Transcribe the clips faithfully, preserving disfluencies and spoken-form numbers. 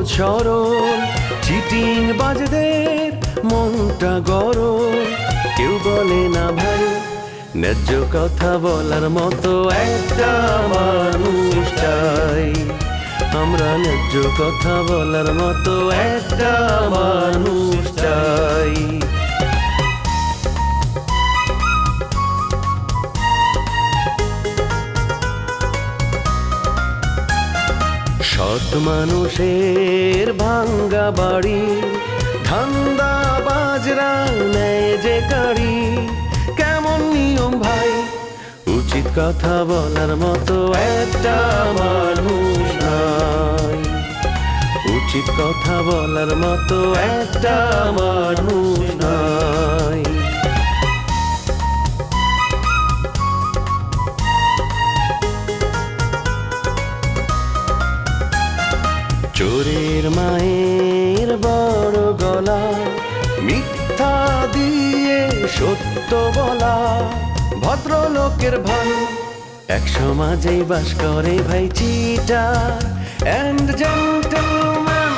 সহজ সরল চিটিং বাজদের মনটা গরম, কেউ বলে না ভাই ন্যায্য কথা বলার মতো একটা মানুষ চাই। আমরা ন্যায্য কথা বলার মতো একটা মানুষ চাই। সৎ মানুষের ভাঙ্গা বাড়ি, ধান্দা বাজরা নেয় যে কারি, কেমন নিয়ম ভাই উচিত কথা বলার মতো একটা মানুষ নাই। উচিত কথা বলার মতো একটা মানুষ নাই। চোরের মায়ের বড় গলা, মিথ্যা দিয়ে সত্য বলা, ভদ্রলোকের ভালো এক সমাজে বাস করে ভাই চিটার এন্ড জেন্টলম্যান।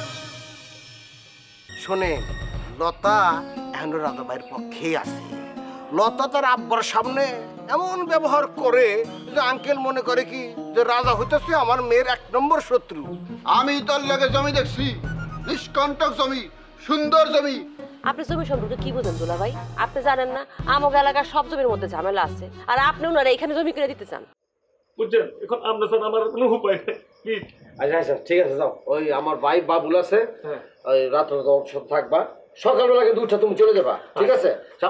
শোনে, লতা এখন রাজা ভাইয়ের পক্ষেই আছে। লতা তার আব্বার সামনে এমন ব্যবহার করে যে আঙ্কেল মনে করে কি যে রাজা হইতেছে আমার মেয়ের এক নম্বর শত্রু। আমি তোর লাগে জমি দেখছি, নিষ্কণ্টক জমি, সুন্দর জমি। আপনি জমি সম্পর্কে কি বোঝেন দুলা ভাই? আপনি জানেন না আমগ এলাকার সব জমির মধ্যে ঝামেলা আছে, আর আপনি ওনারা এখানে জমি কিনে দিতে চান? বুঝছেন, এখন আমরা স্যার আমার কোনো উপায় নেই। আচ্ছা আচ্ছা ঠিক আছে, যাও। ওই আমার ভাই বাবুল আছে, ওই রাত্রে থাকবা, সকালবেলা কিন্তু উঠে তুমি চলে যাবা, ঠিক আছে?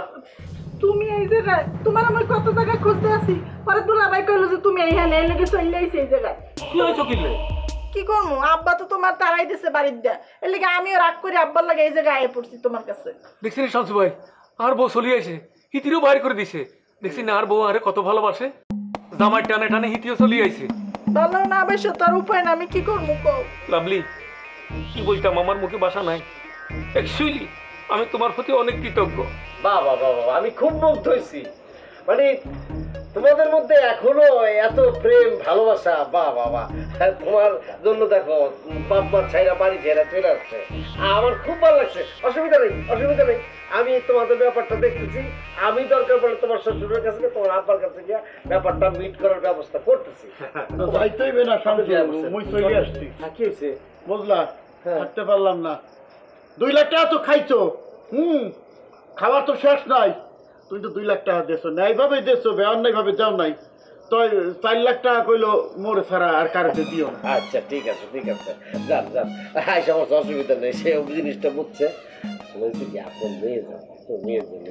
তুমি এই জায়গায়, তোমার আমার কত জায়গায় খুঁজতে আসি, পরে দুলাভাই কইলো যে তুমি এইখানে এই লেগে চলে আইছি এই জায়গায়। কি হয়েছে কিনলে? কি করবো, আব্বা তো তোমার তারাই দিছে বাড়ির দেয়া, এর লেগে আমিও রাগ করে আব্বার লাগে এই জায়গায় আয়ে পড়ছি তোমার কাছে। দেখছি না শামসু ভাই, আর বউ চলিয়ে আসে, হিতিরও বাইর করে দিছে। দেখছি না আর বউ আরে কত ভালোবাসে, জামাই টানে টানে হিতিও চলিয়ে আইছে। ভালো না বেশ, তার উপায় না, আমি কি করবো কও? লাভলি, কি বলতাম, আমার মুখে বাসা নাই। অ্যাকচুয়ালি আমি তোমার প্রতি অনেক কৃতজ্ঞ। বাবা বাবা, আমি খুব মুগ্ধ হয়েছি। মানে তোমাদের মধ্যে এখনো এত প্রেম ভালোবাসা, বাহ বাবা। তোমার জন্য দেখো বাপ মার ছাইরা বাড়ি ছেড়া চলে আসছে, আমার খুব ভালো লাগছে। অসুবিধা নেই, অসুবিধা নেই, আমি তোমাদের ব্যাপারটা দেখতেছি। আমি দরকার পড়লে তোমার শ্বশুরের কাছে গিয়ে, তোমার আব্বার কাছে গিয়ে ব্যাপারটা মিট করার ব্যবস্থা করতেছি। যাইতেইবে না শামসু, মুই চলে আসছি। কি হয়েছে বুঝলা, থাকতে পারলাম না। দুই লাখ টাকা তো খাইছো, হুম, খাবার তো শেষ নাই। তুই তো দুই লাখ টাকা দেছো, ন্যায়ভাবে দেছো, বেআন্যায় ভাবে যাও নাই। তো চার লাখ টাকা কইলো মোরে ছাড়া আর কারোতে দিও না। আচ্ছা ঠিক আছে, ঠিক আছে, যান যান, হ্যাঁ সমস্ত অসুবিধা নেই, সে জিনিসটা বুঝছে। বলছি কি আপনার মেয়ে যান, তো মেয়ের জন্য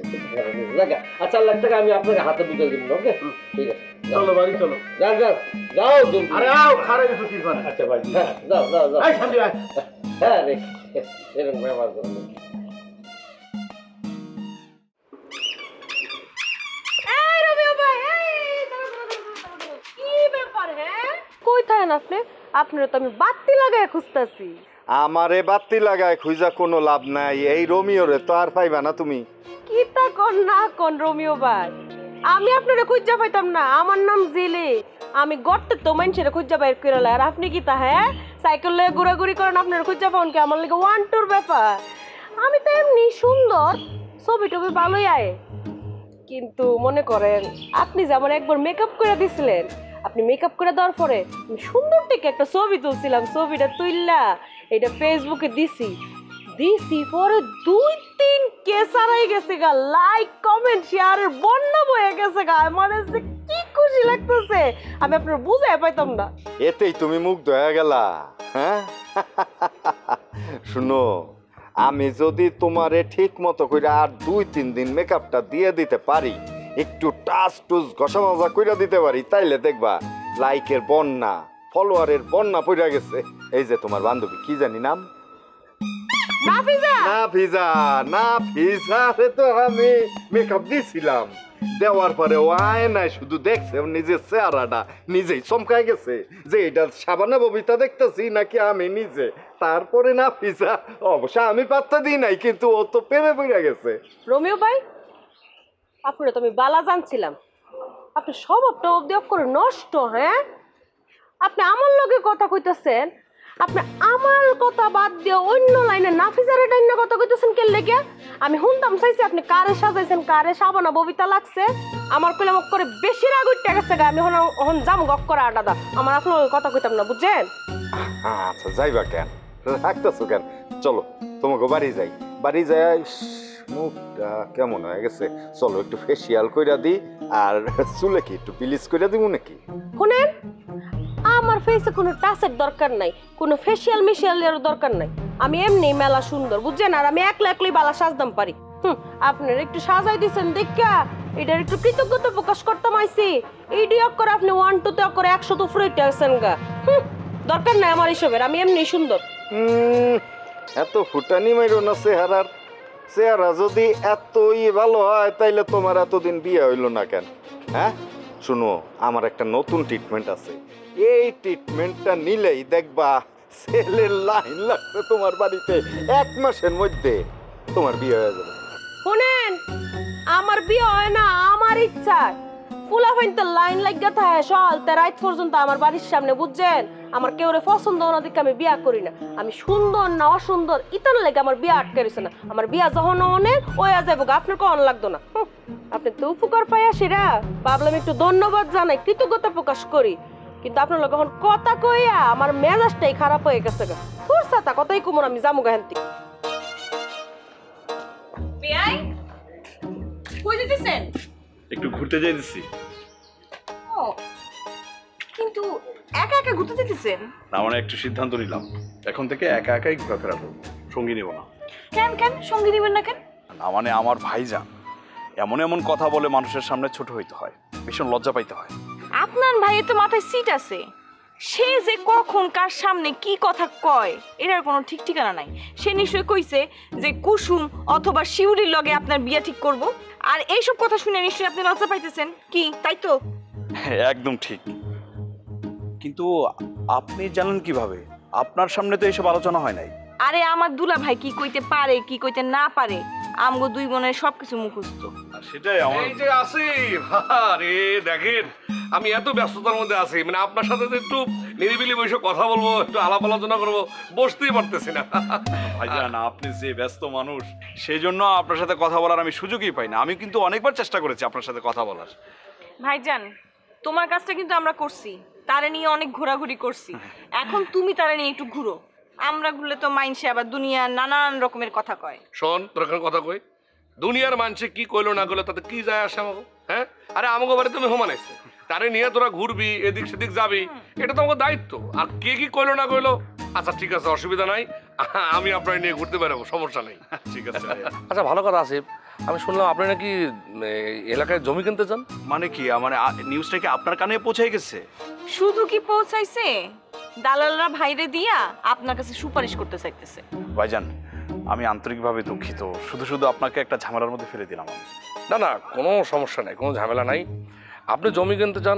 আর চার লাখ টাকা আমি আপনাকে হাতে বুঝে দিব। ওকে ঠিক আছে, চলো বাড়ি চলো। যান যান, যাও। আরে আও, খারাপ কিছু কি করে? আচ্ছা ভাই, হ্যাঁ যাও যাও যাও। আই শান্তি আয়। হ্যাঁ রে, এরকম ব্যবহার করুন। কই থাকেন আপনি? আপনারা তো আমি বাতি লাগায় খুঁজতেছি। আমারে বাতি লাগায় খুঁজা কোনো লাভ নাই, এই রোমিওরে তো আর পাইবা না তুমি। কি তা কোন না কোন রোমিও ভাই, আমি আপনারে খুঁজা পাইতাম না। আমার নাম জিলি, আমি গর্তে তো মানুষের খুঁজা বাইর করে লাই। আর আপনি কি তা হ্যাঁ সাইকেল লয়ে ঘোরাঘুরি করেন, আপনার খুঁজা পান কি? আমার লাগে ওয়ান টুর ব্যাপার। আমি তো এমনি সুন্দর, ছবি টবি ভালোই আয়, কিন্তু মনে করেন আপনি যেমন একবার মেকআপ করে দিছিলেন, আপনি মেকআপ করে দেওয়ার পরে সুন্দর থেকে একটা ছবি তুলছিলাম, ছবিটা তুললা এটা ফেসবুকে দিছি দিছি পরে দুই তিন কেস হারাই গেছে গা, লাইক কমেন্ট শেয়ারের বন্যা বয়ে গেছে গা। মানে যে কি খুশি লাগতেছে আমি আপনার বুঝাই পাইতাম না। এতেই তুমি মুগ্ধ হয়ে গেলা? হ্যাঁ শুনো, আমি যদি তোমারে ঠিক মতো করে আর দুই তিন দিন মেকআপটা দিয়ে দিতে পারি, একটু টাচ টুচ ঘষা মাজা করে দিতে পারি, তাইলে দেখবা লাইকের বন্যা, ফলোয়ারের বন্যা পড়ে গেছে। এই যে তোমার বান্ধবী, কি জানি নাম, নাফিজা। নাফিজা, নাফিজারে তো আমি মেকআপ দিছিলাম, দেওয়ার পরে ও আয়নায় শুধু দেখছে নিজের চেহারাটা, নিজেই চমকায় গেছে যে এটা সাবানা ববিতা দেখতেছি নাকি আমি নিজে। তারপরে নাফিজা, অবশ্য আমি পাত্তা দিই নাই, কিন্তু ও তো প্রেমে পড়ে গেছে। রোমিও ভাই, আপনারা তো আমি বালা জানছিলাম, আপনি স্বভাবটা অব্দি করে নষ্ট। হ্যাঁ, আপনি আমার লগে কথা কইতেছেন, আপনি আমার কথা বাদ দিয়ে অন্য লাইনে নাফিজারে ডাইন্য কথা কইতেছেন কে লেগে? আমি শুনতাম চাইছি আপনি কারে সাজাইছেন, কারে সাবানা ববিতা লাগছে। আমার কইলে মক করে বেশি রাগ উঠতে গেছে গা। আমি হন হন যাম গক করে আডাদা। আমার আপনার কথা কইতাম না, বুঝছেন? আচ্ছা যাইবা কেন, রাখতেছো কেন? চলো তোমাকে বাড়ি যাই, বাড়ি যাই। মুখটা কেমন হয়ে গেছে, চলো একটু ফেসিয়াল কইরা দিই। আর চুলে কি একটু ব্লিচ কইরা দিব নাকি? শুনেন, আমার ফেসে কোনো টাচের দরকার নাই, কোনো ফেসিয়াল মিশিয়ালের দরকার নাই। আমি এমনি মেলা সুন্দর, বুঝছেন? আর আমি একলা একলাই বালা সাজদাম পারি। হুম, আপনার একটু সাজাই দিচ্ছেন দেখা এটার একটু কৃতজ্ঞতা প্রকাশ করতাম আইসি। এই ডিওক করে আপনি ওয়ান টু তে করে একশো তো ফ্রুইট আছেন গা। হুম, দরকার নাই আমার এসবের, আমি এমনি সুন্দর। হুম, এত ফুটানি মাইরো না চেহারার। চেহারা যদি এতই ভালো হয় তাইলে তোমার এতদিন বিয়ে হইল না কেন? হ্যাঁ শুনো, আমার একটা নতুন ট্রিটমেন্ট আছে। এই ট্রিটমেন্টটা নিলেই দেখবা ছেলের লাইন লাগছে তোমার বাড়িতে, এক মাসের মধ্যে তোমার বিয়ে হয়ে যাবে। শুনেন, আমার বিয়ে হয় না আমার ইচ্ছা। ফুলা ফাইনতে লাইন লাগিয়া থাকে সকালতে রাত পর্যন্ত আমার বাড়ির সামনে, বুঝছেন? আমার কেউরে পছন্দ না দেখে আমি বিয়া করি না। আমি সুন্দর না অসুন্দর ইতার লেগে আমার বিয়া আটকে রয়েছে না। আমার বিয়া যখন অনেক ওই আ যাবো, আপনার কখন লাগতো না। আপনি তো উপকার পাই আসিরা, ভাবলাম একটু ধন্যবাদ জানাই, কৃতজ্ঞতা প্রকাশ করি। কিন্তু আপনার লোক এখন কথা কইয়া আমার মেজাজটাই খারাপ হয়ে গেছে গা। তোর সাথে কথাই কুমোর, আমি যাবো গাহান্তি। কই দিতেছেন? একটু ঘুরতে যাই দিচ্ছি। ও, কিন্তু একা একা ঘুরতে যেতেছেন? না মানে একটু সিদ্ধান্ত নিলাম, এখন থেকে একা একাই ঘোরাফেরা করবো, সঙ্গী নেব না। কেন কেন সঙ্গী নেবেন না কেন? না মানে আমার ভাইজান এমন এমন কথা বলে মানুষের সামনে ছোট হইতে হয়, ভীষণ লজ্জা পাইতে হয়। আপনার ভাইয়ের তো মাথায় সিট আছে, সে যে কখন কার সামনে কি কথা কয় এটার কোনো ঠিক ঠিকানা নাই। সে নিশ্চয়ই কইছে যে কুসুম অথবা শিউরির লগে আপনার বিয়া ঠিক করব, আর এইসব কথা শুনে নিশ্চয়ই আপনি লজ্জা পাইতেছেন, কি তাই তো? একদম ঠিক, কিন্তু আপনি জানেন কিভাবে? আপনার সামনে তো এইসব আলোচনা হয় নাই। আরে আমার দুলা ভাই কি কইতে পারে কি কইতে না পারে, আমগো দুই বোনের সবকিছু মুখস্থ। সেটাই আমার এই যে আসি, আরে দেখেন আমি এত ব্যস্ততার মধ্যে আছি, মানে আপনার সাথে তো একটু নিরিবিলি বসে কথা বলবো, একটু আলাপ আলোচনা করবো, বসতেই পারতেছি না। ভাইজান আপনি যে ব্যস্ত মানুষ, সেই জন্য আপনার সাথে কথা বলার আমি সুযোগই পাই না। আমি কিন্তু অনেকবার চেষ্টা করেছি আপনার সাথে কথা বলার। ভাইজান তোমার কাজটা কিন্তু আমরা করছি, তারে নিয়ে অনেক ঘোরাঘুরি করছি, এখন তুমি তারে নিয়ে একটু ঘুরো। আমরা ঘুরলে তো মাইনসে আবার দুনিয়ার নানান রকমের কথা কয়। শোন তোর এখন কথা কই, দুনিয়ার মানুষে কি কইলো না কইলো তাতে কি যায় আসে আমাকে? হ্যাঁ, আরে আমাকে বাড়ি তুমি হোমান আইছে, তারে নিয়ে তোরা ঘুরবি, এদিক সেদিক যাবি, এটা তো আমাকে দায়িত্ব। আর কে কি কইলো না কইলো, আচ্ছা ঠিক আছে, অসুবিধা নাই, আমি আপনার নিয়ে ঘুরতে বেরোবো, সমস্যা নেই। ঠিক আছে। আচ্ছা ভালো কথা আসিফ, আমি শুনলাম আপনি নাকি এলাকায় জমি কিনতে চান। মানে কি, মানে নিউজটা কি আপনার কানে পৌঁছে গেছে? শুধু কি পৌঁছাইছে, দালালরা ভাইরে দিয়া আপনার কাছে সুপারিশ করতে চাইতেছে। ভাইজান আমি আন্তরিকভাবে দুঃখিত, শুধু শুধু আপনাকে একটা ঝামেলার মধ্যে ফেলে দিলাম আমি। না না, কোনো সমস্যা নেই, কোনো ঝামেলা নাই। আপনি জমি কিনতে চান,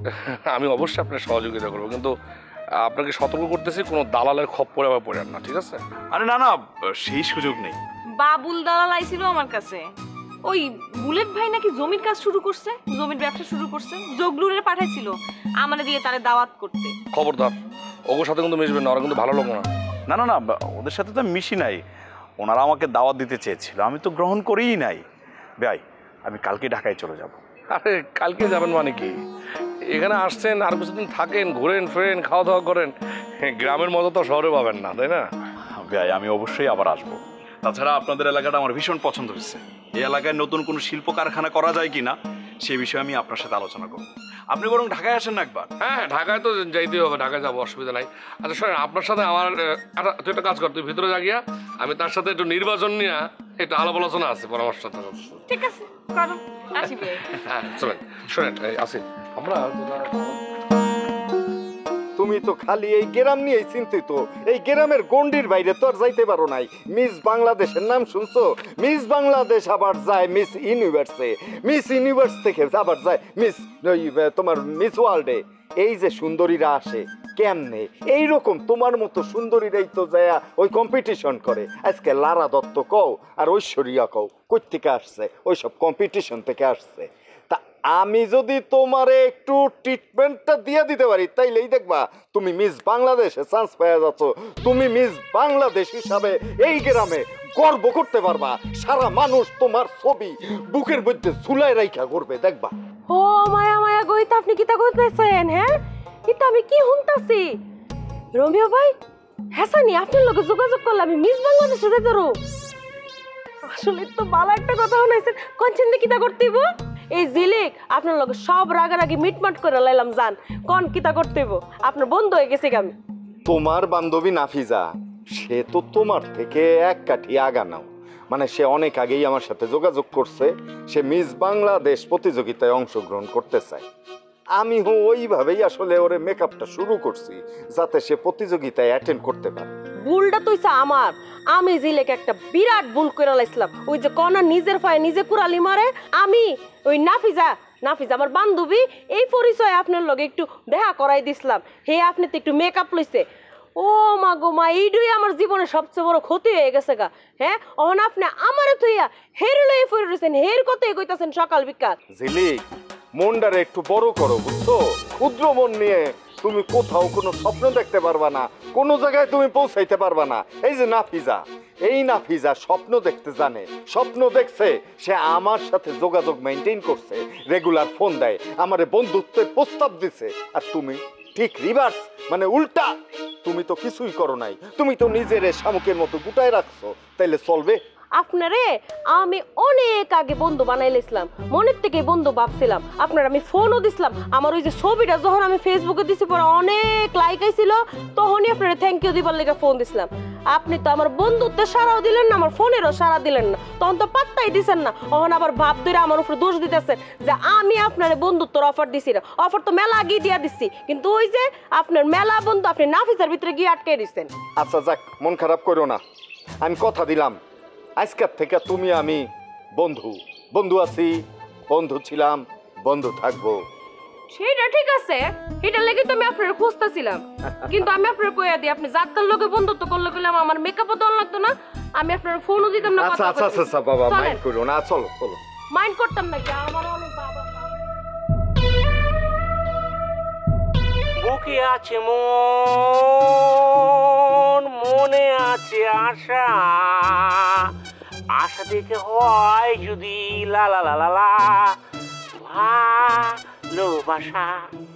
আমি অবশ্যই আপনার সহযোগিতা করবো, কিন্তু আপনাকে সতর্ক করতেছি কোনো দালালের খপ্পরে আবার পড়েন না, ঠিক আছে? আরে না না, সেই সুযোগ নেই। বাবুল দালাল আইছিল আমার কাছে, ওই বুলেট ভাই নাকি জমির কাজ শুরু করছে, জমির ব্যবসা শুরু করছে, জগলুরে পাঠাইছিল আমারে দিয়ে তারে দাওয়াত করতে। খবরদার ওর সাথে কিন্তু মিশবেন না, ওরা কিন্তু ভালো লোক না। না না না, ওদের সাথে তো মিশি নাই, ওনারা আমাকে দাওয়াত দিতে চেয়েছিল, আমি তো গ্রহণ করিই নাই। ভাই আমি কালকে ঢাকায় চলে যাব। আরে কালকে যাবেন মানে কি, এখানে আসছেন আর কিছুদিন থাকেন, ঘোরেন ফেরেন, খাওয়া দাওয়া করেন, গ্রামের মতো তো শহরে পাবেন না, তাই না? ভাই আমি অবশ্যই আবার আসবো। তাছাড়া আপনাদের এলাকাটা আমার ভীষণ পছন্দ হয়েছে, এই এলাকায় নতুন কোনো শিল্প কারখানা করা যায় কিনা সেই বিষয়ে আমি আপনার সাথে আলোচনা করব। আপনি বরং ঢাকায় আসেন না একবার। হ্যাঁ ঢাকায় তো যাইতেই হবে, ঢাকায় যাবো, অসুবিধা নাই। আচ্ছা শোনেন, আপনার সাথে আমার তুই একটা কাজ কর, তুই ভিতরে জাগিয়া, আমি তার সাথে একটু নির্বাচন নিয়ে একটু আলাপ আলোচনা আছে, পরামর্শ। ঠিক আছে করো, আসি ভাই। হ্যাঁ চলেন, শোনেন আসি আমরা। তুমি তো খালি এই গ্রাম নিয়েই চিন্তিত, এই গ্রামের গন্ডির বাইরে তো আর যাইতে পারো নাই। মিস বাংলাদেশের নাম শুনছো? মিস বাংলাদেশ আবার যায় মিস ইউনিভার্সে, মিস ইউনিভার্স থেকে আবার যায় মিস তোমার মিস ওয়ার্ল্ডে। এই যে সুন্দরীরা আসে কেমনে, এইরকম তোমার মতো সুন্দরীরাই তো যায় ওই কম্পিটিশন করে। আজকে লারা দত্ত কও আর ঐশ্বরিয়া কও কই থেকে আসছে, ওই সব কম্পিটিশন থেকে আসছে। তা আমি যদি তোমারে একটু ট্রিটমেন্টটা দিয়ে দিতে পারি তাইলেই দেখবা তুমি মিস বাংলাদেশে চান্স পেয়ে যাচ্ছ। তুমি মিস বাংলাদেশ হিসাবে এই গ্রামে গর্ব করতে পারবা। সারা মানুষ তোমার ছবি বুকের মধ্যে ঝুলাই রাইখা করবে, দেখবা। ও মায়া মায়া গইতা আপনি কিতা কইতেছেন? হ্যাঁ এটা আমি কি শুনতাছি? রোমিও ভাই হাসানি আপনার লগে যোগাযোগ করলে আমি মিস বাংলাদেশে যেতে পারো? আসলে তো ভালো একটা কথা শুনাইছেন। কোনছেন দিয়ে কিতা করতেইব? এই জিলিক আপনার লগে সব রাগারাগি মিটমাট করে লাইলাম। জান কোন কিতা করতেইব? আপনার বন্ধু হয়ে গেছে আমি। তোমার বান্ধবী নাফিজা সে তো তোমার থেকে এক কাঠি আগা নাও, মানে সে অনেক আগেই আমার সাথে যোগাযোগ করছে। সে মিস বাংলাদেশ প্রতিযোগিতায় অংশগ্রহণ করতে চায়। আমি ওইভাবেই আসলে ওরে মেকআপটা শুরু করছি যাতে সে প্রতিযোগিতায় অ্যাটেন্ড করতে পারে। ভুলটা তুইছে আমার। আমি জিলেক একটা বিরাট ভুল করে লাইছিলাম। ওই যে কনা নিজের পায়ে নিজে কুড়ালি মারে, আমি ওই নাফিজা নাফিজা আমার বান্ধবী এই পরিচয় আপনার লগে একটু দেখা করাই দিছিলাম। হে আপনি তো একটু মেকআপ লইছে। ও মা গো মা, এইটাই আমার জীবনে সবচেয়ে বড় ক্ষতি হয়ে গেছে গা। হ্যাঁ অহন আপনি আমারে তুইয়া হের লইয়ে ফিরে রয়েছেন, হের কথাই কইতাছেন সকাল বিকাল। ঝিলিক মনটারে একটু বড় করো, বুঝছো? ক্ষুদ্র মন নিয়ে তুমি কোথাও কোনো স্বপ্ন দেখতে পারবা না, কোনো জায়গায় তুমি পৌঁছাইতে পারবা না। এই যে নাফিজা, এই নাফিজা স্বপ্ন দেখতে জানে। স্বপ্ন দেখছে, সে আমার সাথে যোগাযোগ মেনটেন করছে, রেগুলার ফোন দেয়, আমারে বন্ধুত্বের প্রস্তাব দিছে। আর তুমি ঠিক রিভার্স, মানে উল্টা। তুমি তো কিছুই করো নাই, তুমি তো নিজের শামুকের মতো গুটায় রাখছো। তাইলে চলবে? আপনারে আমি অনেক আগে বন্ধু বানাইলেছিলাম, মনের থেকে বন্ধু ভাবছিলাম। আপনার আমি ফোনও দিছিলাম। আমার ওই যে ছবিটা যখন আমি ফেসবুকে দিছি পরে অনেক লাইক আইছিল, তখনই আপনারা থ্যাংক ইউ দিবার লেগে ফোন দিছিলাম। আপনি তো আমার বন্ধুত্বের সারাও দিলেন না, আমার ফোনেরও সারা দিলেন না। তখন তো পাত্তাই দিছেন না। তখন আবার ভাব ধরে আমার উপরে দোষ দিতেছেন যে আমি আপনার বন্ধুত্বর অফার দিছি না। অফার তো মেলা আগিয়ে দিয়া দিচ্ছি, কিন্তু ওই যে আপনার মেলা বন্ধু আপনি নাফিসার ভিতরে গিয়ে আটকে দিচ্ছেন। আচ্ছা যাক, মন খারাপ করো না। আমি কথা দিলাম আজকের থেকে তুমি আমি বন্ধু। বন্ধু আছি, বন্ধু ছিলাম, বন্ধু থাকবো। সেটা ঠিক আছে, এটা লেগে তো আমি আপনার খুঁজতেছিলাম। কিন্তু আমি আপনার কইয়া দিই, আপনি যাত্রার লোকে বন্ধুত্ব করলে গেলাম আমার মেকআপও দেওয়া লাগতো না, আমি আপনার ফোনও দিতাম না। আচ্ছা আচ্ছা আচ্ছা বাবা, মাইন্ড করো না, চলো চলো। মাইন্ড করতাম না কি, আমার অনেক বাবা। বুকে আছে মন, মনে আছে আশা, আশা থেকে হয় যদি লা লা লা লা লা ভালোবাসা।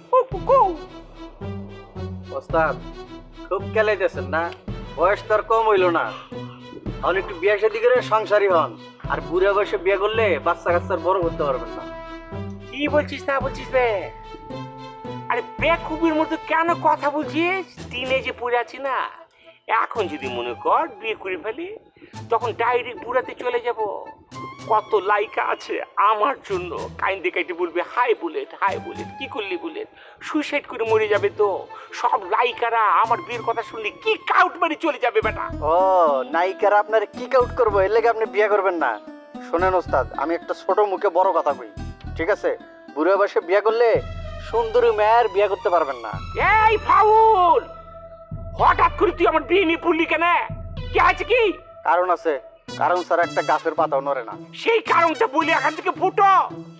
ওস্তাদ খুব খেলাইতেছেন না? বয়স তো আর কম হইল না, এখন একটু বিয়ে শাদী করে সংসারী হন। আর বুড়া বয়সে বিয়ে করলে বাচ্চা কাচ্চার বড় করতে পারবেন না। কি বলছিস না বলছিস বে? আরে বেকুবির মতো কেন কথা বলছিস? দিনে যে পড়ে আছি না, এখন যদি মনে কর বিয়ে করে ফেলি তখন ডাইরেক্ট বুড়াতে চলে যাব। কত লাইকা আছে আমার জন্য, কাইন্দে কাইতে বলবে হাই বুলেট হাই বুলেট, কি করলি বুলেট, সুইসাইড করে মরে যাবে। তো সব লাইকারা আমার বিয়ের কথা শুনলে কি কাউট মারি চলে যাবে বেটা। ও নায়িকারা আপনার কিক আউট করবো, এর লেগে আপনি বিয়ে করবেন না? শোনেন ওস্তাদ, আমি একটা ছোট মুখে বড় কথা কই, ঠিক আছে? বুড়া বয়সে বিয়ে করলে সুন্দরী মেয়ের বিয়ে করতে পারবেন না। এই ফাউল, হঠাৎ করে তুই আমার বিয়ে নিয়ে পড়লি কেন? কি আছে কি কারণ আছে? কারণ স্যার একটা গাছের পাতাও নড়ে না। সেই কারণটা বলি এখান থেকে ফুটো।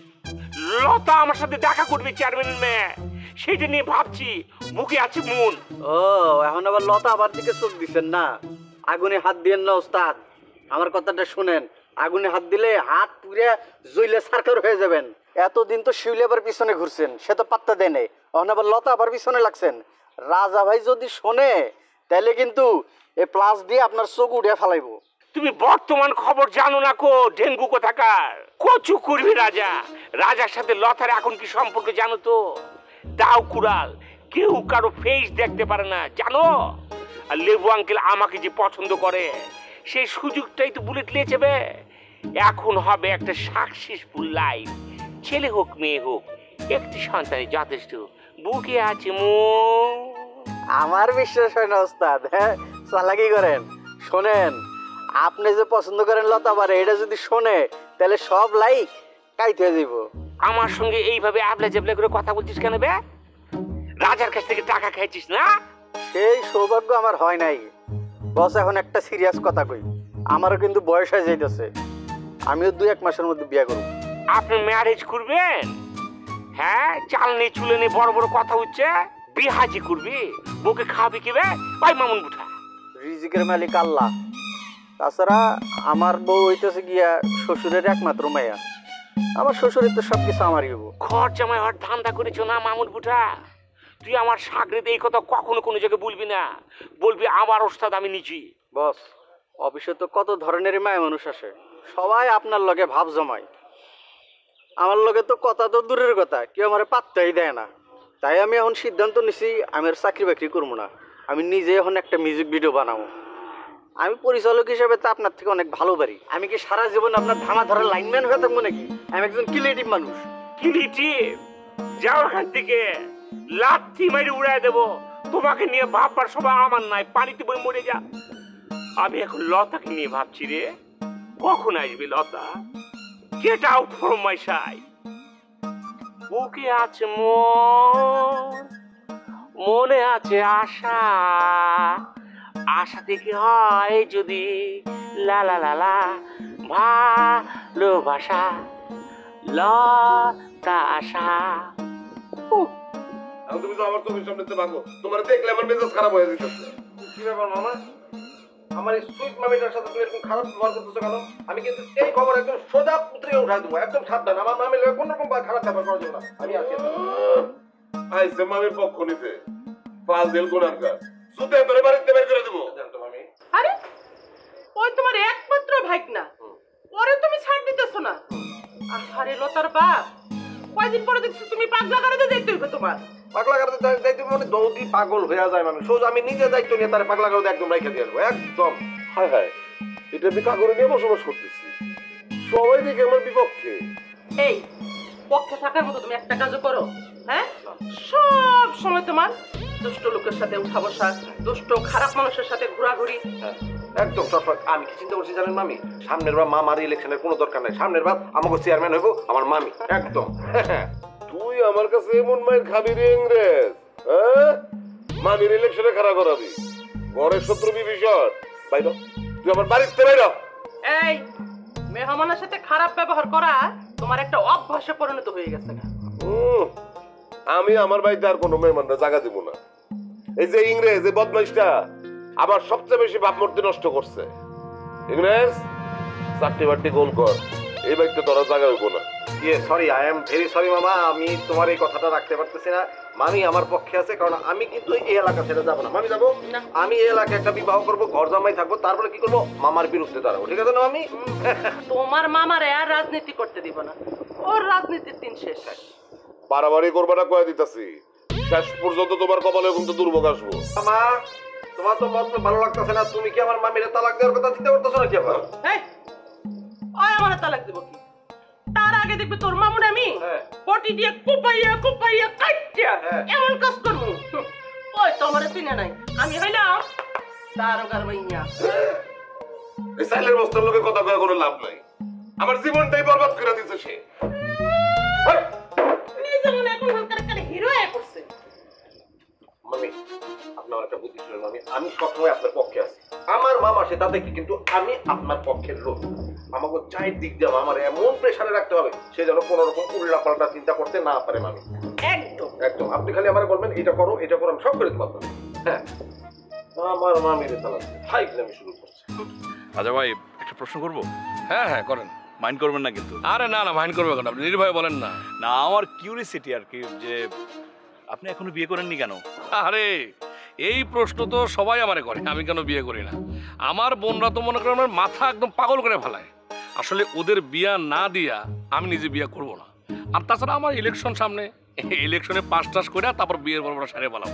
লতা আমার সাথে দেখা করবে চেয়ারম্যানের মেয়ে, সেইটা নিয়ে ভাবছি। মুখে আছে মন। ও এখন আবার লতা আবার দিকে চোখ দিচ্ছেন না? আগুনে হাত দিয়েন না ওস্তাদ, আমার কথাটা শুনেন। আগুনে হাত দিলে হাত পুড়ে জ্বলে সারকার হয়ে যাবেন। এতদিন তো শিউলি আবার পিছনে ঘুরছেন, সে তো পাত্তা দেয় নাই। এখন আবার লতা আবার পিছনে লাগছেন। রাজা ভাই যদি শোনে তাহলে কিন্তু এই প্লাস দিয়ে আপনার চোখ উঠে ফেলাইবো। তুমি বর্তমান খবর জানো না কো ডেঙ্গু কোথাকার? কচু করবি রাজা। রাজার সাথে লতার এখন কি সম্পর্ক জানো তো? দাও কুড়াল, কেউ কারো ফেস দেখতে পারে না জানো। আর লেবু আঙ্কেল আমাকে যে পছন্দ করে সেই সুযোগটাই তো বুলেট নিয়ে যাবে। এখন হবে একটা সাকসেসফুল লাইফ, ছেলে হোক মেয়ে হোক, একটি সন্তানই যথেষ্ট। বুকে আছে মন। আমার বিশ্বাস হয় না ওস্তাদ, হ্যাঁ চালাকি করেন। শোনেন, আপনি যে পছন্দ করেন লতা বারে, এটা যদি শোনে তাহলে সব লাইক কাইতে যাব। আমার সঙ্গে এইভাবে আবলা জাবলা করে কথা বলছিস কেন বে? রাজার কাছ থেকে টাকা খাইছিস না? সেই সৌভাগ্য আমার হয় নাই বস। এখন একটা সিরিয়াস কথা কই, আমারও কিন্তু বয়স হয়ে যাইতেছে। আমিও দুই এক মাসের মধ্যে বিয়ে করব। আপনি ম্যারেজ করবেন? হ্যাঁ চালনি চুলেনি বড় বড় কথা হচ্ছে বিহাজি করবি বউকে খাওয়াবি কিবে ভাই মামুন বুঠা রিজিকের মালিক আল্লাহ। তাছাড়া আমার বউ হইতেছে গিয়া শ্বশুরের একমাত্র মাইয়া। আমার শ্বশুরের তো সবকিছু আমারই হবো। ঘর জামাই হওয়ার ধান্দা করেছো না মামুন বুঠা? তুই আমার সাগরেদ এই কথা কখনো কোনো জায়গায় বলবি না, বলবি আমার ওস্তাদ আমি নিচি। বস, অফিসে তো কত ধরনের মায়া মানুষ আসে, সবাই আপনার লগে ভাব জমায়। আমার লগে তো কথা তো দূরের কথা, কেউ আমার পাত্তাই দেয় না। তাই আমি এখন সিদ্ধান্ত নিছি আমি আর চাকরি বাকরি করবো না, আমি নিজে এখন একটা মিউজিক ভিডিও বানাবো। আমি পরিচালক হিসেবে তো আপনার থেকে অনেক ভালো পারি। আমি কি সারা জীবন আপনার ধামা ধরার লাইনম্যান হয়ে থাকবো নাকি? আমি একজন ক্রিয়েটিভ মানুষ। ক্রিয়েটিভ? যাও এখান থেকে, লাথি মারি উড়াই দেবো। তোমাকে নিয়ে ভাববার সবাই আমার নাই, পানিতে বই মরে যা। আমি এখন লতাকে নিয়ে ভাবছি রে, কখন আসবে Lata? Get out from my side. বুকে আছে মন, মনে আছে আশা, আশা থেকে হয় যদি লা লা লা লা ভালোবাসা লতা আশা। তুমি তো আমার চোখের সামনে ভাগো, তোমার দেখলে আমার মেজাজ খারাপ হয়ে যেতেছে। কি ব্যাপার মামা, আমার এই সুইট মামিটার সাথে তুমি এরকম খারাপ ব্যবহার করতেছো কেন? আমি কিন্তু এই খবর একদম সোজা পুত্রিকে উঠাই দেবো, একদম সাবধান। আমার মামি লোক কোন রকম খারাপ ব্যবহার করা যাবে না, আমি আছি। আইসে মামির পক্ষ নিতে ফাজিল গুনাহগার, সুতে ধরে বাড়িতে বের করে দেবো। জানতো মামি, আরে ওই তোমার একমাত্র ভাগনা, ওরে তুমি ছাড় দিতেছো না? আরে লতার বাপ, কয়দিন পরে দেখছি তুমি পাগলা গাড়িতে দেখতে হইবে তোমার। পাগলা গাড়িতে দায়িত্ব মানে দৌদি পাগল হয়ে যায় মামি। সোজা আমি নিজে দায়িত্ব নিয়ে তার পাগলা গাড়িতে একদম রেখে দিয়ে আসবো একদম। হায় হায়, এটা আমি কাগরে নিয়ে বসবাস করতেছি, সবাই দেখে আমার বিপক্ষে। এই পক্ষে থাকার মতো তুমি একটা কাজও করো, হ্যাঁ? সব সময় তোমার দুষ্ট লোকের সাথে উঠা বসা, দুষ্ট খারাপ মানুষের সাথে ঘোরাঘুরি। একদম সবসময় আমি কি চিন্তা করছি জানেন মামি, সামনের বার মামার ইলেকশনের কোনো দরকার নাই, সামনের বার আমাকে চেয়ারম্যান হইব আমার মামি একদম। তুই আমার কাছে এমন মাইর খাবি রে ইংরেজ, হ্যাঁ? মামির ইলেকশনে খাড়া করাবি, ঘরের শত্রু বিভীষণ। বাইর, তুই আমার বাড়িতে বাইর। এই মেহমানের সাথে খারাপ ব্যবহার করা তোমার একটা অভ্যাসে পরিণত হয়ে গেছে না? হুম, আমি আমার বাড়িতে আর কোনো মেহমানরা জায়গা দিব না। এই যে ইংরেজ, এই বদমাইশটা আবার সবচেয়ে বেশি ভাবমূর্তি নষ্ট করছে। ইংরেজ, চাকরি বাকরি গোল কর, এই বাড়িতে তোরা জায়গা হইব না। ইয়ে sorry, I am very sorry মামা, আমি তোমার এই কথাটা রাখতে পারতেছি না। মামি আমার পক্ষে আছে, কারণ আমি কিন্তু এই এলাকা ছেড়ে যাবো না। মামি যাবো, আমি এই এলাকায় একটা বিবাহ করবো, ঘর জামাই থাকবো, তারপরে কি করবো, মামার বিরুদ্ধে দাঁড়াবো, ঠিক আছে না মামি? তোমার মামারে আর রাজনীতি করতে দিব না, ওর রাজনীতির দিন শেষ। বাড়াবাড়ি করবে না কয়ে দিতেছি, শেষ পর্যন্ত তোমার কপালে কিন্তু দুর্ভোগ আসবো। মামা, তোমার তো মত ভালো লাগতেছে না, তুমি কি আমার মামিরে তালাক দেওয়ার কথা চিন্তা করতেছো নাকি? আবার এই ওই আমার তালাক দেব কি? তার আগে দেখবে তোর মামুন আমি পটি দিয়ে কুপাইয়া কুপাইয়া কাটিয়া এমন কাজ করব। ওই তো আমারে চিনে নাই, আমি হইলাম দারোগার মাইয়া। এই সাইলের বস্তার লোকের কথা কয়ে কোনো লাভ নাই, আমার জীবনটাই বরবাদ করে দিছে সে। নিজে মনে এখন হালকার করে হিরো হয়ে পড়ছে। মামি, আপনার একটা বুদ্ধি ছিল মামি, আমি সবসময় আপনার পক্ষে আছি। আমার মামা সে তাতে কি, কিন্তু আমি আপনার পক্ষের লোক। আমাকে চায়ের দিক দিয়ে আমার এমন প্রেশারে রাখতে হবে সে যেন কোনো রকম উল্টা পাল্টা চিন্তা করতে না পারে মামি। একদম একদম, আপনি খালি আমার বলবেন এটা করো এটা করো, আমি সব করে দিতে পারতাম। হ্যাঁ, আমার মামির তালাক ফাইজলে আমি শুরু করছি। রাজা ভাই, একটা প্রশ্ন করবো? হ্যাঁ হ্যাঁ করেন, মাইন্ড করবেন না কিন্তু? আরে না না, মাইন্ড করবে কেন, আপনি নির্ভয়ে বলেন না। না, আমার কিউরিসিটি আর কি, যে আপনি এখনো বিয়ে করেননি কেন? আরে এই প্রশ্ন তো সবাই আমারে করে, আমি কেন বিয়ে করি না। আমার বোনরা তো মনে করেন আমার মাথা একদম পাগল করে ফেলায়। আসলে ওদের বিয়া না দিয়া আমি নিজে বিয়ে করব না। আর তাছাড়া আমার ইলেকশন সামনে, ইলেকশনে পাস টাস করে তারপর বিয়ের বড় বড় সারে পালাবো।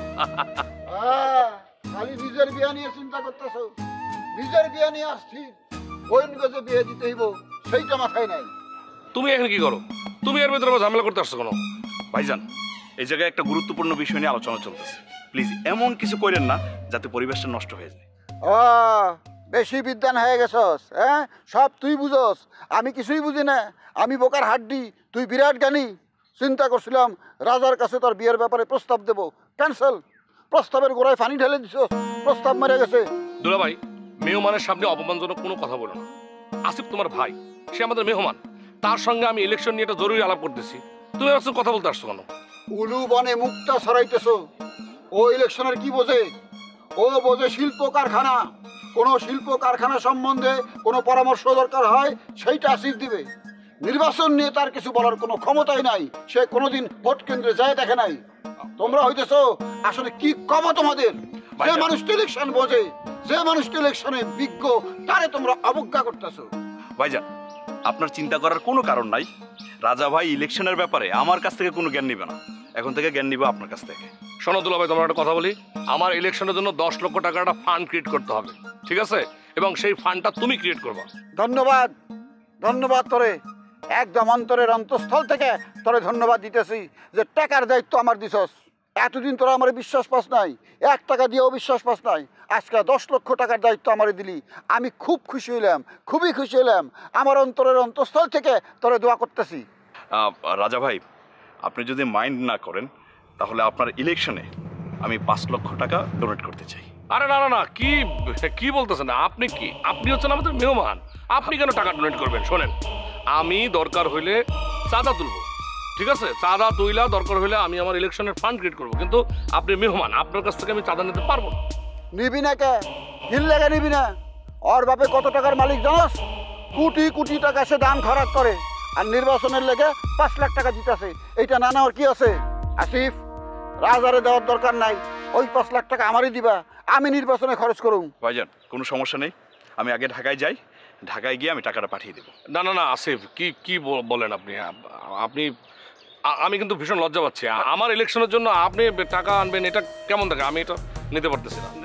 খালি নিজের বিয়া নিয়ে চিন্তা করতেছ, নিজের বিয়া নিয়ে আসছি, ওই গজে বিয়ে দিতে হইব সেইটা মাথায় নাই। তুমি এখানে কি করো? তুমি এর ভিতরে ঝামেলা করতে আসছো কেন? ভাইজান, এই জায়গায় একটা গুরুত্বপূর্ণ বিষয় নিয়ে আলোচনা চলতেছে, প্লিজ এমন কিছু করেন না যাতে পরিবেশটা নষ্ট হয়ে যায়। ও বেশি বিদ্যান হয়ে গেছস, হ্যাঁ? সব তুই বুঝস, আমি কিছুই বুঝি না। আমি বোকার হাড্ডি, তুই বিরাট জ্ঞানী। চিন্তা করছিলাম রাজার কাছে তোর বিয়ের ব্যাপারে প্রস্তাব দেব, ক্যান্সেল। প্রস্তাবের গোড়ায় পানি ঢেলে দিছস, প্রস্তাব মেরে গেছে। দুলা ভাই, মেহমানের সামনে অপমানজনক কোনো কথা বলো না। আসিফ তোমার ভাই, সে আমাদের মেহমান, তার সঙ্গে আমি ইলেকশন নিয়ে একটা জরুরি আলাপ করতেছি। তুমি আমার সাথে কথা বলতে আসছো কেন? উলু বনে মুক্তা ছড়াইতেছ। ও ইলেকশনের কি বোঝে? ও বোঝে শিল্প কারখানা। কোনো শিল্প কারখানা সম্বন্ধে কোনো পরামর্শ দরকার হয় সেইটা আসিফ দিবে। নির্বাচন নিয়ে তার কিছু বলার কোনো ক্ষমতাই নাই। সে কোনোদিন ভোট কেন্দ্রে যায় দেখে নাই। তোমরা হইতেছো আসলে কি কব তোমাদের? যে মানুষ ইলেকশন বোঝে, যে মানুষ ইলেকশনে বিজ্ঞ, তারে তোমরা অবজ্ঞা করতেছো। ভাইজান, আপনার চিন্তা করার কোনো কারণ নাই। রাজা ভাই ইলেকশনের ব্যাপারে আমার কাছ থেকে কোনো জ্ঞান নিবে না, এখন থেকে জ্ঞান নিবে আপনার কাছ থেকে। শোনো দুলা ভাই, তোমার একটা কথা বলি। আমার ইলেকশনের জন্য দশ লক্ষ টাকার একটা ফান্ড ক্রিয়েট করতে হবে, ঠিক আছে? এবং সেই ফান্ডটা তুমি ক্রিয়েট করবা। ধন্যবাদ, ধন্যবাদ তোরে। একদম অন্তরের অন্তঃস্থল থেকে তোরে ধন্যবাদ দিতেছি যে টাকার দায়িত্ব আমার দিছস। এতদিন তোরা আমার বিশ্বাস পাস নাই, এক টাকা দিয়েও বিশ্বাস পাস নাই। আজকে দশ লক্ষ টাকার দায়িত্ব আমারে দিলি, আমি খুব খুশি হইলাম, খুবই খুশি হইলাম। আমার অন্তরের অন্তঃস্থল থেকে তোরে দোয়া করতেছি। রাজা ভাই, আপনি যদি মাইন্ড না করেন তাহলে আপনার ইলেকশনে আমি পাঁচ লক্ষ টাকা ডোনেট করতে চাই। আরে না না না, কি কি বলতেছেন? আপনি কি, আপনি হচ্ছেন আমাদের মেহমান, আপনি কেন টাকা ডোনেট করবেন? শোনেন, আমি দরকার হইলে চাঁদা তুলবো, ঠিক আছে? চাঁদা তুইলা দরকার হইলে আমি আমার ইলেকশনের ফান্ড ক্রিয়েট করবো, কিন্তু আপনি মেহমান, আপনার কাছ থেকে আমি চাঁদা নিতে পারবো না। নিবি না কে? হিল লেগে নিবি না? ওর বাপে কত টাকার মালিক জানোস? কোটি কোটি টাকা সে দান খরচ করে, আর নির্বাচনের লেগে পাঁচ লাখ টাকা দিতেছে। এইটা না নেওয়ার কি আছে? আসিফ, রাজারে দেওয়ার দরকার নাই, ওই পাঁচ লাখ টাকা আমারই দিবা, আমি নির্বাচনে খরচ করুম। ভাইজান, কোনো সমস্যা নেই, আমি আগে ঢাকায় যাই, ঢাকায় গিয়ে আমি টাকাটা পাঠিয়ে দেবো। না না না আসিফ, কি কি বলেন আপনি? আপনি আমি কিন্তু ভীষণ লজ্জা পাচ্ছি। আমার ইলেকশনের জন্য আপনি টাকা আনবেন, এটা কেমন থাকে? আমি এটা নিতে পারতেছি না।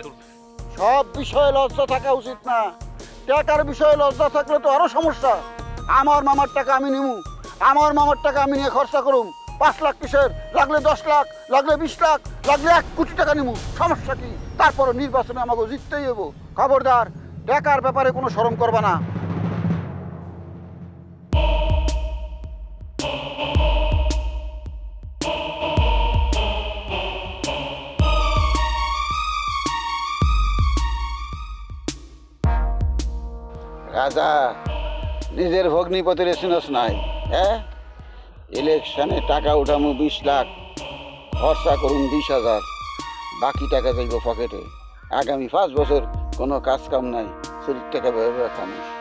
সব বিষয়ে লজ্জা থাকা উচিত না। টাকার বিষয়ে লজ্জা থাকলে তো আরো সমস্যা। আমার মামার টাকা আমি নিমু, আমার মামার টাকা আমি নিয়ে খরচা করুম। পাঁচ লাখ কিসের? লাগলে দশ লাখ, লাগলে বিশ লাখ, লাগলে এক কোটি টাকা নিমু, সমস্যা কি? তারপরে নির্বাচনে আমাকে জিততেই হবো। খবরদার, টাকার ব্যাপারে কোনো শরম করবা না। রাজা, নিজের ভগ্নিপতির চিনস নাই? হ্যাঁ, ইলেকশনে টাকা উঠামু বিশ লাখ, খরচা করুন বিশ হাজার, বাকি টাকা যাইব পকেটে। আগামী পাঁচ বছর কোনো কাজ কাম নাই, শরীর টাকা ভেবে খামিস।